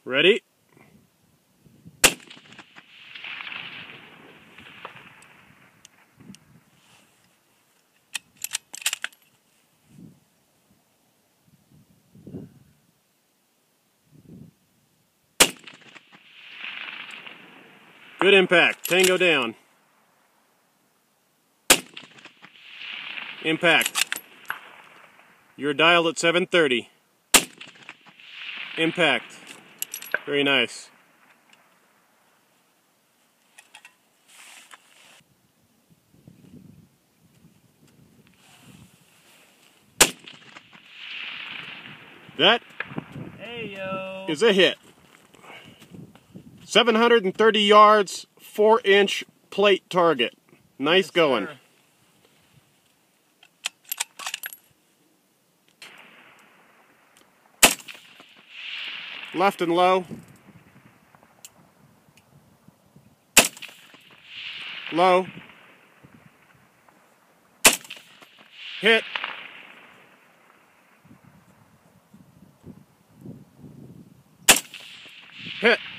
Ready? Good impact. Tango down. Impact. You're dialed at 730. Impact. Very nice. That is a hit. 730 yards, 4-inch plate target. Nice going. Sir. Left and low. Low. Hit. Hit.